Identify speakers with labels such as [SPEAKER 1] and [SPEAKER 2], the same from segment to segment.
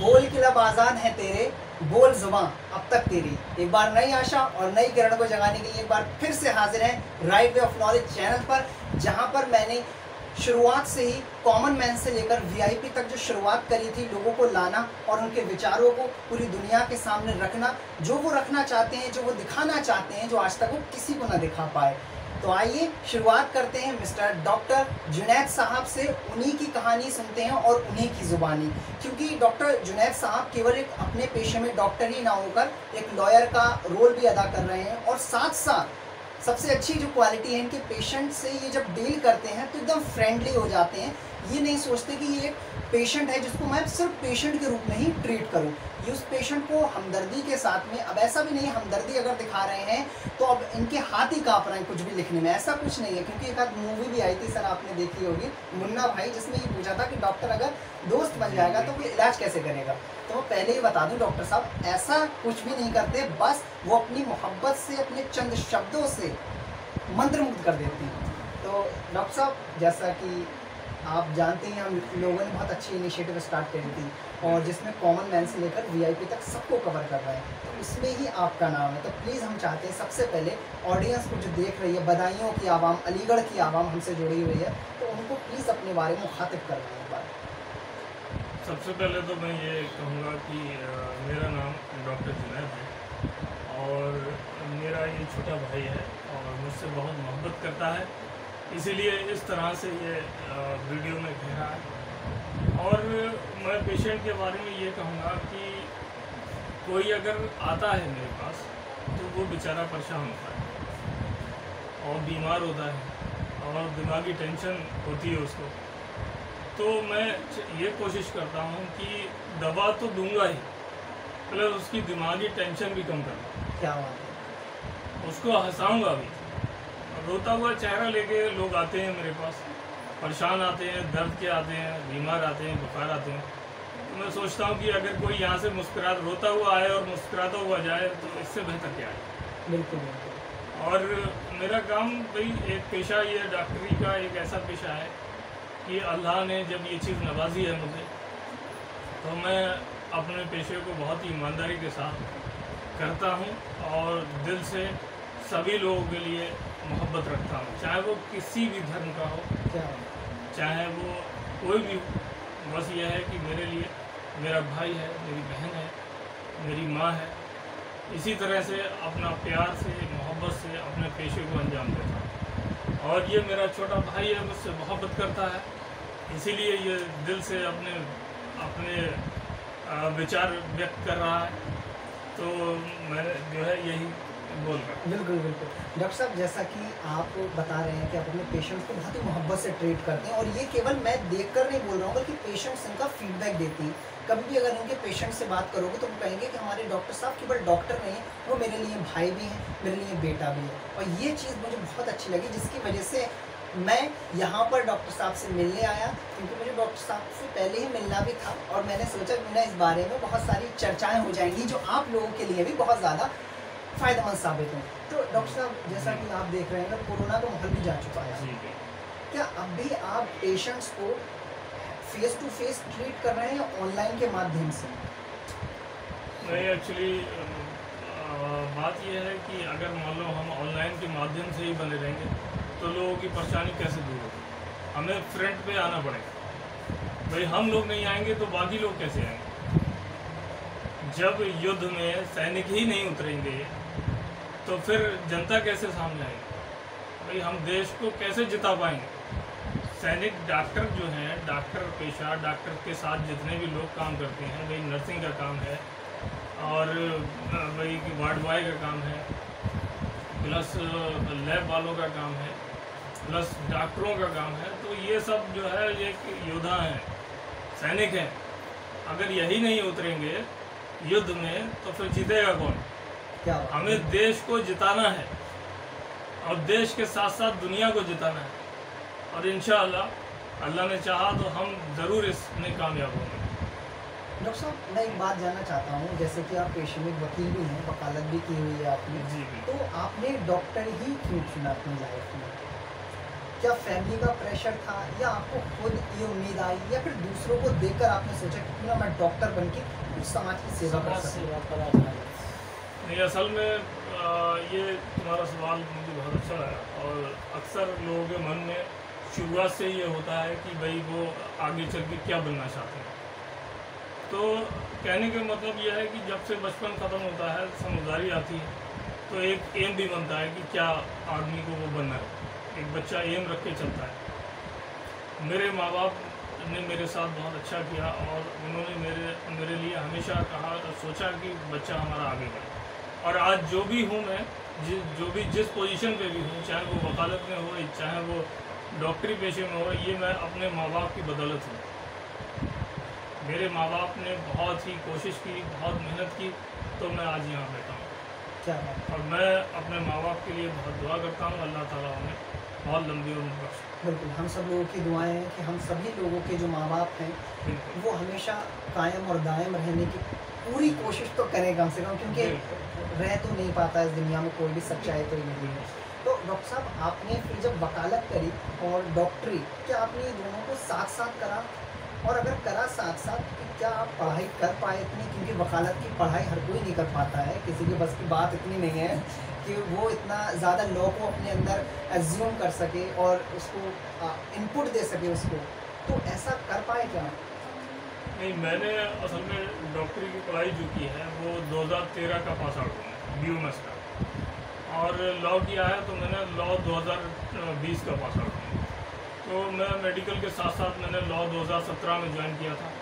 [SPEAKER 1] बोल के लब आज़ाद है तेरे, बोल जुबां अब तक तेरी। एक बार नई आशा और नई किरण को जगाने के लिए एक बार फिर से हाजिर हैं right way of knowledge channel पर, जहां पर मैंने शुरुआत से ही कॉमन मैन से लेकर वीआईपी तक जो शुरुआत करी थी, लोगों को लाना और उनके विचारों को पूरी दुनिया के सामने रखना, जो वो रखना चाहते हैं, जो वो दिखाना चाहते हैं, जो आज तक वो किसी को ना दिखा पाए। तो आइए शुरुआत करते हैं मिस्टर डॉक्टर जुनैद साहब से। उन्हीं की कहानी सुनते हैं और उन्हीं की ज़ुबानी, क्योंकि डॉक्टर जुनैद साहब केवल एक अपने पेशे में डॉक्टर ही ना होकर एक लॉयर का रोल भी अदा कर रहे हैं, और साथ साथ सबसे अच्छी जो क्वालिटी है इनके, पेशेंट से ये जब डील करते हैं तो एकदम फ्रेंडली हो जाते हैं। ये नहीं सोचते कि ये एक पेशेंट है जिसको मैं सिर्फ पेशेंट के रूप में ही ट्रीट करूं। ये उस पेशेंट को हमदर्दी के साथ में, अब ऐसा भी नहीं है हमदर्दी अगर दिखा रहे हैं तो अब इनके हाथ ही काँप रहे हैं कुछ भी लिखने में, ऐसा कुछ नहीं है। क्योंकि एक आध मूवी भी आई थी सर, आपने देखी होगी, मुन्ना भाई, जिसमें ये पूछा था कि डॉक्टर अगर दोस्त बन जाएगा तो वो इलाज कैसे करेगा। तो मैं पहले ही बता दूं डॉक्टर साहब ऐसा कुछ भी नहीं करते, बस वो अपनी मोहब्बत से, अपने चंद शब्दों से मंत्रमुग्ध कर देती हैं। तो डॉक्टर साहब, जैसा कि आप जानते हैं, हम लोगों ने बहुत अच्छी इनिशिएटिव स्टार्ट करी थी और जिसमें कॉमन मैन से लेकर वीआईपी तक सबको कवर कर रहे हैं, तो उसमें ही आपका नाम है। तो प्लीज़ हम चाहते हैं सबसे पहले ऑडियंस को जो देख रही है, बदायूं की आवाम, अलीगढ़ की आवाम हमसे जुड़ी हुई है, तो उनको प्लीज़ अपने बारे में मुखातिब कर रहे हैं।
[SPEAKER 2] सबसे पहले तो मैं ये कहूँगा कि मेरा नाम डॉक्टर जुनैद है और मेरा ये छोटा भाई है और मुझसे बहुत मोहब्बत करता है, इसीलिए इस तरह से ये वीडियो में कह रहा है। और मैं पेशेंट के बारे में ये कहूँगा कि कोई अगर आता है मेरे पास तो वो बेचारा परेशान होता है और बीमार होता है और दिमागी टेंशन होती है उसको, तो मैं ये कोशिश करता हूँ कि दवा तो दूंगा ही, प्लस उसकी दिमागी टेंशन भी कम करूँ।
[SPEAKER 1] क्या बात है।
[SPEAKER 2] उसको हंसाऊँगा भी। रोता हुआ चेहरा लेके लोग आते हैं मेरे पास, परेशान आते हैं, दर्द के आते हैं, बीमार आते हैं, बुखार आते हैं। तो मैं सोचता हूँ कि अगर कोई यहाँ से रोता हुआ आए और मुस्कुराता हुआ जाए तो इससे बेहतर क्या है।
[SPEAKER 1] बिल्कुल बिल्कुल।
[SPEAKER 2] और मेरा काम भाई एक पेशा, ये डॉक्टरी का एक ऐसा पेशा है कि अल्लाह ने जब ये चीज़ नवाजी है मुझे, तो मैं अपने पेशे को बहुत ही ईमानदारी के साथ करता हूँ और दिल से सभी लोगों के लिए मोहब्बत रखता हूँ, चाहे वो किसी भी धर्म का हो, चाहे वो कोई भी हो। बस यह है कि मेरे लिए मेरा भाई है, मेरी बहन है, मेरी माँ है। इसी तरह से अपना प्यार से, मोहब्बत से अपने पेशे को अंजाम देता हूँ। और ये मेरा छोटा भाई है, मुझसे मोहब्बत करता है, इसीलिए ये दिल से अपने विचार व्यक्त कर रहा है। तो मैं जो है यही बोल रहा हूँ।
[SPEAKER 1] बिल्कुल बिल्कुल। डॉक्टर साहब, जैसा कि आप बता रहे हैं कि आप अपने पेशेंट्स को बहुत ही मोहब्बत से ट्रीट करते हैं, और ये केवल मैं देखकर नहीं बोल रहा हूँ बल्कि पेशेंट्स इनका फीडबैक देती हैं। कभी भी अगर उनके पेशेंट से बात करोगे तो वो कहेंगे कि हमारे डॉक्टर साहब केवल डॉक्टर नहीं है, वो मेरे लिए भाई भी हैं, मेरे लिए बेटा भी है। और ये चीज़ मुझे बहुत अच्छी लगी, जिसकी वजह से मैं यहाँ पर डॉक्टर साहब से मिलने आया, क्योंकि मुझे डॉक्टर साहब से पहले ही मिलना भी था और मैंने सोचा कि ना इस बारे में बहुत सारी चर्चाएँ हो जाएंगी जो आप लोगों के लिए भी बहुत ज़्यादा फ़ायदेमंद साबित हो। तो डॉक्टर साहब, जैसा कि आप देख रहे हैं ना, कोरोना का माहौल भी जा चुका है, क्या अब भी आप पेशेंट्स को फेस टू फेस ट्रीट कर रहे हैं या ऑनलाइन के माध्यम से?
[SPEAKER 2] नहीं, एक्चुअली बात यह है कि अगर मान लो हम ऑनलाइन के माध्यम से ही बने रहेंगे तो लोगों की परेशानी कैसे दूर होगी। हमें फ्रंट पे आना पड़ेगा। भाई हम लोग नहीं आएंगे तो बाकी लोग कैसे आएंगे। जब युद्ध में सैनिक ही नहीं उतरेंगे तो फिर जनता कैसे सामने आएगी। भाई हम देश को कैसे जिता पाएंगे। सैनिक डॉक्टर जो हैं, डॉक्टर पेशा, डॉक्टर के साथ जितने भी लोग काम करते हैं, भाई नर्सिंग का काम है और भाई वार्ड बॉय का काम है, प्लस लैब वालों का काम है, प्लस डॉक्टरों का काम है। तो ये सब जो है ये योद्धा हैं, सैनिक हैं। अगर यही नहीं उतरेंगे युद्ध में तो फिर जीतेगा कौन।
[SPEAKER 1] क्या
[SPEAKER 2] हमें देश को जिताना है और देश के साथ साथ दुनिया को जिताना है, और इंशाअल्लाह अल्लाह ने चाहा तो हम ज़रूर इसमें कामयाब होंगे।
[SPEAKER 1] डॉक्टर साहब, मैं एक बात जानना चाहता हूँ, जैसे कि आप पेशे में वकील भी हैं, वकालत भी की हुई है आपने,
[SPEAKER 2] जी।
[SPEAKER 1] तो आपने डॉक्टर ही क्यों चुना अपनी लाइफ में? क्या फैमिली का प्रेशर था या आपको खुद ये उम्मीद आई या फिर दूसरों को देखकर आपने सोचा कि क्यों ना मैं डॉक्टर बन के कुछ समाज की सेवा कर सकूं?
[SPEAKER 2] नहीं, असल में ये तुम्हारा सवाल मुझे बहुत अच्छा लगा। और अक्सर लोगों के मन में शुरुआत से ये होता है कि भाई वो आगे चल के क्या बनना चाहते हैं। तो कहने का मतलब यह है कि जब से बचपन ख़त्म होता है, समझदारी आती है, तो एक एम भी बनता है कि क्या आदमी को वो बनना है। एक बच्चा एम रख के चलता है। मेरे माँ बाप ने मेरे साथ बहुत अच्छा किया और उन्होंने मेरे लिए हमेशा कहा, सोचा कि बच्चा हमारा आगे बढ़े। और आज जो भी हूँ मैं, जिस पोजीशन पे भी हूँ, चाहे वो वकालत में हो, चाहे वो डॉक्टरी पेशे में हो, ये मैं अपने माँ बाप की बदौलत हूँ। मेरे माँ बाप ने बहुत ही कोशिश की, बहुत मेहनत की, तो मैं आज यहाँ बैठा हूँ।
[SPEAKER 1] क्या
[SPEAKER 2] और मैं अपने माँ बाप के लिए बहुत दुआ करता हूँ, अल्लाह ताला उन्हें बहुत लंबी उम्र बख्शे।
[SPEAKER 1] बिल्कुल, हम सब लोगों की दुआएं हैं कि हम सभी लोगों के जो माँ बाप हैं वो हमेशा कायम और दायम रहने की पूरी कोशिश तो करें कम से कम, क्योंकि रह तो नहीं पाता इस दुनिया में कोई भी, सच्चाई तो नहीं है। तो डॉक्टर साहब, आपने फिर जब वकालत करी और डॉक्टरी, क्या आपने ये दोनों को साथ साथ करा? और अगर करा साथ साथ, तो क्या आप पढ़ाई कर पाए इतनी? क्योंकि वकालत की पढ़ाई हर कोई नहीं कर पाता है, किसी के बस की बात इतनी नहीं है कि वो इतना ज़्यादा लॉ को अपने अंदर एज्यूम कर सके और उसको इनपुट दे सके उसको, तो ऐसा कर पाए क्या?
[SPEAKER 2] नहीं, मैंने असल में डॉक्टरी की पढ़ाई जो की है वो 2013 का पास आउट हूँ, BUMS का। और लॉ किया है तो मैंने लॉ 2020 का पास आउट हूँ। तो मैं मेडिकल के साथ साथ मैंने लॉ 2017 में ज्वाइन किया था।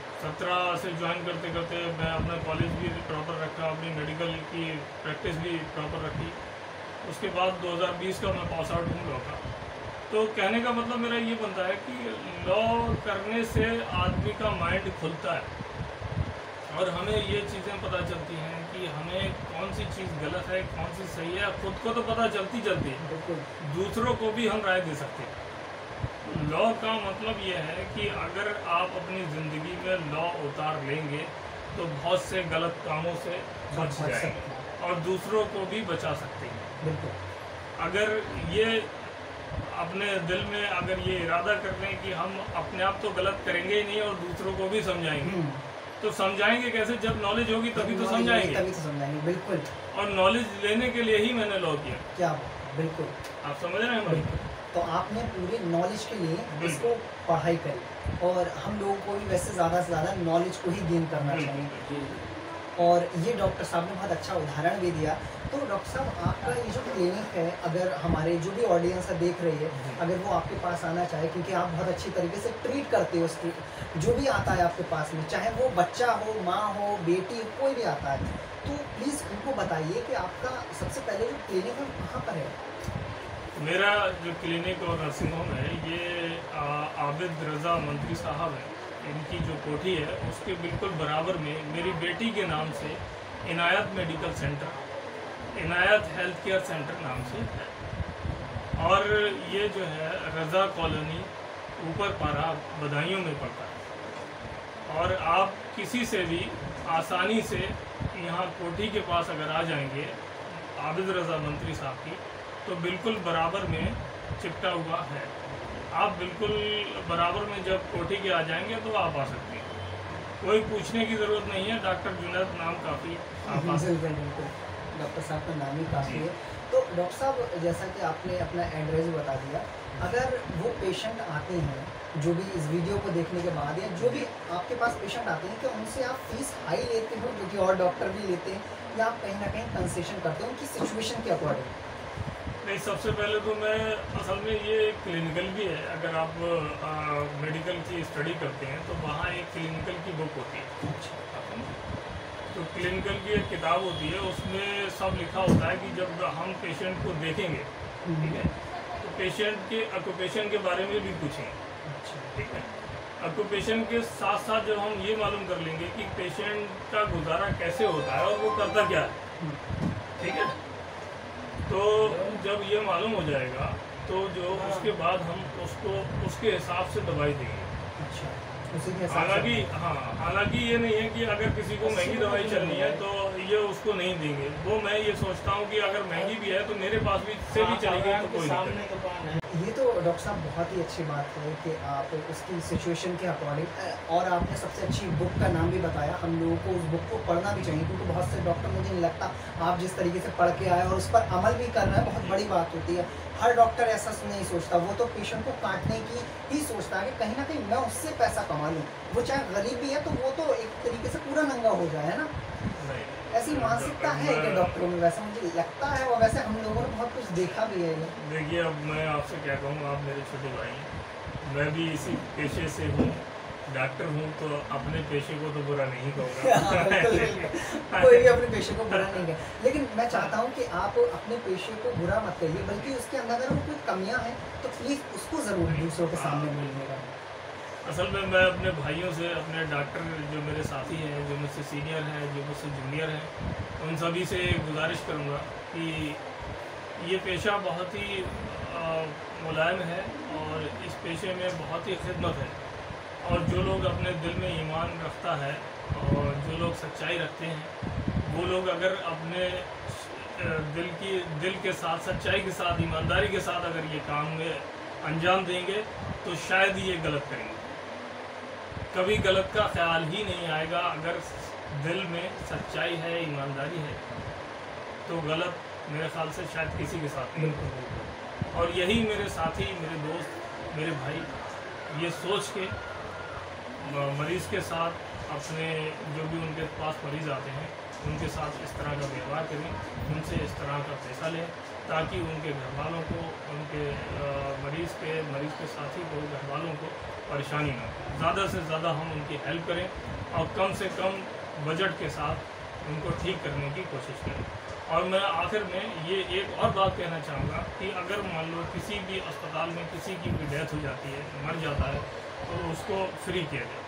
[SPEAKER 2] 17 से ज्वाइन करते करते मैं अपना कॉलेज भी प्रॉपर रखा, अपनी मेडिकल की प्रैक्टिस भी प्रॉपर रखी। उसके बाद 2020 का मैं पास आउट हूँ लॉ का। तो कहने का मतलब मेरा ये बनता है कि लॉ करने से आदमी का माइंड खुलता है और हमें ये चीज़ें पता चलती हैं कि हमें कौन सी चीज़ गलत है, कौन सी सही है। खुद को तो पता चलती है, दूसरों को भी हम राय दे सकते हैं। लॉ का मतलब ये है कि अगर आप अपनी ज़िंदगी में लॉ उतार लेंगे तो बहुत से गलत कामों से बच जाएंगे और दूसरों को भी बचा सकते हैं।
[SPEAKER 1] बिल्कुल।
[SPEAKER 2] अगर ये अपने दिल में अगर ये इरादा कर लें कि हम अपने आप तो गलत करेंगे ही नहीं और दूसरों को भी समझाएंगे, तो समझाएंगे कैसे? जब नॉलेज होगी तभी तो समझाएंगे।
[SPEAKER 1] बिल्कुल।
[SPEAKER 2] और नॉलेज लेने के लिए ही मैंने लॉ किया।
[SPEAKER 1] क्या? बिल्कुल,
[SPEAKER 2] आप समझ रहे हैं भाई?
[SPEAKER 1] तो आपने पूरे नॉलेज के लिए इसको पढ़ाई करी और हम लोगों को भी वैसे ज़्यादा से ज़्यादा नॉलेज को ही गेन करना चाहिए। और ये डॉक्टर साहब ने बहुत अच्छा उदाहरण भी दिया। तो डॉक्टर साहब, आपका ये जो क्लिनिक है, अगर हमारे जो भी ऑडियंस है देख रही है, अगर वो आपके पास आना चाहे, क्योंकि आप बहुत अच्छी तरीके से ट्रीट करते हो उसकी, जो भी आता है आपके पास में, चाहे वो बच्चा हो, माँ हो, बेटी हो, कोई भी आता है, तो प्लीज़ उनको बताइए कि आपका सबसे पहले जो क्लिनिक है कहाँ पर है?
[SPEAKER 2] मेरा जो क्लिनिक और नर्सिंग होम है ये आबिद रज़ा मंत्री साहब हैं, इनकी जो कोठी है उसके बिल्कुल बराबर में मेरी बेटी के नाम से Inayat medical centre, Inayat health care centre नाम से है। और ये जो है रज़ा कॉलोनी ऊपर पारा बदायूं में पड़ता है। और आप किसी से भी आसानी से यहाँ कोठी के पास अगर आ जाएंगे आबिद रज़ा मंत्री साहब की, तो बिल्कुल बराबर में चिपटा हुआ है। आप बिल्कुल बराबर में जब कोठी के आ जाएंगे तो आप आ सकते हैं, कोई पूछने की ज़रूरत नहीं है। डॉक्टर जुनैद नाम काफ़ी आप आ सकते हैं।
[SPEAKER 1] डॉक्टर साहब का नाम ही काफ़ी है। तो डॉक्टर साहब, जैसा कि आपने अपना एड्रेस बता दिया, अगर वो पेशेंट आते हैं जो भी इस वीडियो को देखने के बाद या जो भी आपके पास पेशेंट आते हैं, कि उनसे आप फीस हाई लेते हो जो कि और डॉक्टर भी लेते हैं, या आप कहीं ना कहीं कंसेशन करते हो उनकी सिचुएशन के अकॉर्डिंग?
[SPEAKER 2] नहीं, सबसे पहले तो मैं असल में ये क्लिनिकल भी है। अगर आप मेडिकल की स्टडी करते हैं तो वहाँ एक क्लिनिकल की बुक होती है। तो क्लिनिकल की एक किताब होती है, उसमें सब लिखा होता है कि जब हम पेशेंट को देखेंगे, ठीक है, तो पेशेंट के ऑक्यूपेशन के बारे में भी पूछेंगे, ठीक है। ऑक्यूपेशन के साथ साथ जब हम ये मालूम कर लेंगे कि पेशेंट का गुजारा कैसे होता है और वो करता क्या है, ठीक है, तो जब ये मालूम हो जाएगा तो जो उसके बाद हम उसको उसके हिसाब से दवाई देंगे। हालांकि ये नहीं है कि अगर किसी को महंगी दवाई चलनी है तो ये उसको नहीं देंगे। वो मैं ये सोचता हूँ कि अगर महंगी भी है तो मेरे पास भी से भी चलेगी तो कोई नहीं।
[SPEAKER 1] ये तो डॉक्टर साहब बहुत ही अच्छी बात है कि आप उसकी सिचुएशन के अकॉर्डिंग, और आपने सबसे अच्छी बुक का नाम भी बताया। हम लोगों को उस बुक को पढ़ना भी चाहिए, क्योंकि बहुत से डॉक्टर, मुझे नहीं लगता आप जिस तरीके से पढ़ के आए और उस पर अमल भी कर रहे हैं, बहुत बड़ी बात होती है। हर डॉक्टर ऐसा नहीं सोचता, वो तो पेशेंट को काटने की ही सोचता है कि कहीं ना कहीं मैं उससे पैसा कमा लूँ। वो चाहे गरीब भी है तो वो तो एक तरीके से पूरा नंगा हो जाए, है ना। ऐसी मानसिकता है कि डॉक्टरों में, वैसा मुझे लगता है, और वैसे हम लोगों ने बहुत कुछ देखा भी है।
[SPEAKER 2] देखिए, अब मैं आपसे क्या कहूँ, आप मेरे छोटे भाई हैं, मैं भी इसी पेशे से हूँ, डॉक्टर हूँ, तो अपने पेशे को तो बुरा नहीं कहूँगा।
[SPEAKER 1] कोई भी अपने पेशे को बुरा नहीं कहे, लेकिन मैं चाहता हूँ कि आप अपने पेशे को बुरा मत कहिए, बल्कि उसके अंदर अगर कोई कमियाँ हैं तो प्लीज़ उसको ज़रूर दूसरों के सामने बोलिएगा।
[SPEAKER 2] असल में मैं अपने भाइयों से, अपने डॉक्टर जो मेरे साथी हैं, जो मुझसे सीनियर हैं, जो मुझसे जूनियर हैं, उन सभी से गुजारिश करूँगा कि ये पेशा बहुत ही मुलायम है और इस पेशे में बहुत ही खिदमत है। और जो लोग अपने दिल में ईमान रखता है और जो लोग सच्चाई रखते हैं, वो लोग अगर अपने दिल के साथ, सच्चाई के साथ, ईमानदारी के साथ अगर ये काम में अंजाम देंगे तो शायद ये गलत करेंगे। कभी गलत का ख्याल ही नहीं आएगा। अगर दिल में सच्चाई है, ईमानदारी है, तो गलत मेरे ख्याल से शायद किसी के साथ नहीं होगा। और यही मेरे साथी, मेरे दोस्त, मेरे भाई ये सोच के मरीज़ के साथ, अपने जो भी उनके पास मरीज़ आते हैं उनके साथ इस तरह का व्यवहार करें, उनसे इस तरह का पैसा लें, ताकि उनके घर वालों को, उनके मरीज़ के साथी को, घर वालों को परेशानी ना हो। ज़्यादा से ज़्यादा हम उनकी हेल्प करें और कम से कम बजट के साथ उनको ठीक करने की कोशिश करें। और मैं आखिर में ये एक और बात कहना चाहूँगा कि अगर मान लो किसी भी अस्पताल में किसी की भी डेथ हो जाती है, मर जाता है, तो उसको फ्री किया जाए,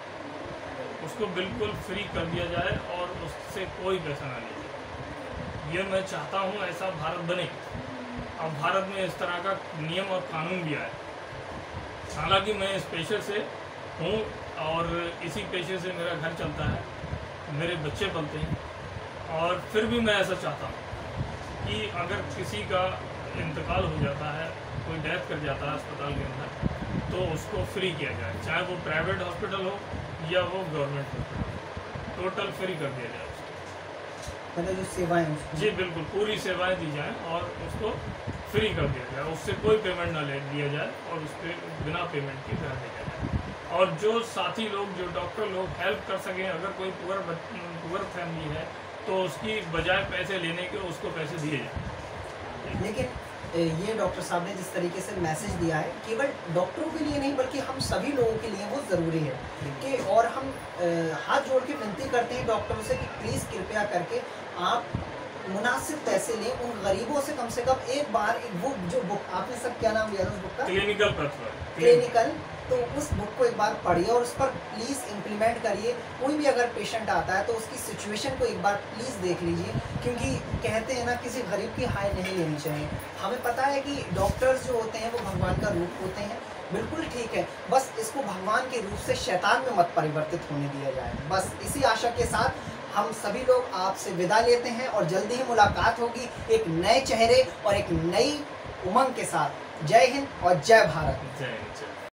[SPEAKER 2] उसको बिल्कुल फ्री कर दिया जाए और उससे कोई पैसा ना लिया जाए। ये मैं चाहता हूँ ऐसा भारत बने। अब भारत में इस तरह का नियम और कानून भी आए। हालांकि मैं इस पेशे से हूँ और इसी पेशे से मेरा घर चलता है, मेरे बच्चे पलते हैं, और फिर भी मैं ऐसा चाहता हूँ कि अगर किसी का इंतकाल हो जाता है, कोई डेथ कर जाता है अस्पताल के अंदर, तो उसको फ्री किया जाए, चाहे वो प्राइवेट हॉस्पिटल हो या वो गवर्नमेंट हॉस्पिटल, टोटल फ्री कर दिया जाए उसको।
[SPEAKER 1] मतलब जो सेवाएं,
[SPEAKER 2] जी बिल्कुल, पूरी सेवाएं दी जाएं और उसको फ्री कर दिया जाए, उससे कोई पेमेंट ना ले लिया जाए और उस पर बिना पेमेंट के करा दिया जाए। और जो साथी लोग, जो डॉक्टर लोग हेल्प कर सकें, अगर कोई पुअर फैमिली है तो उसकी बजाय पैसे लेने के उसको पैसे दिए जाए।
[SPEAKER 1] लेकिन ये डॉक्टर साहब ने जिस तरीके से मैसेज दिया है, केवल डॉक्टरों के लिए नहीं बल्कि हम सभी लोगों के लिए वो ज़रूरी है कि, और हम हाथ जोड़ के विनती करते हैं डॉक्टरों से कि प्लीज़ कृपया करके आप मुनासिब पैसे लें उन गरीबों से। कम एक बार वो जो बुक आपने सब, क्या नाम लिया था उस बुक का? क्लिनिकल। तो उस बुक को एक बार पढ़िए और उस पर प्लीज़ इम्प्लीमेंट करिए। कोई भी अगर पेशेंट आता है तो उसकी सिचुएशन को एक बार प्लीज़ देख लीजिए, क्योंकि कहते हैं ना, किसी गरीब की हाय नहीं लेनी चाहिए। हमें पता है कि डॉक्टर्स जो होते हैं वो भगवान का रूप होते हैं, बिल्कुल ठीक है, बस इसको भगवान के रूप से शैतान में मत परिवर्तित होने दिया जाए। बस इसी आशा के साथ हम सभी लोग आपसे विदा लेते हैं और जल्दी ही मुलाकात होगी एक नए चेहरे और एक नई उमंग के साथ। जय हिंद और जय भारत।
[SPEAKER 2] जय हिंद।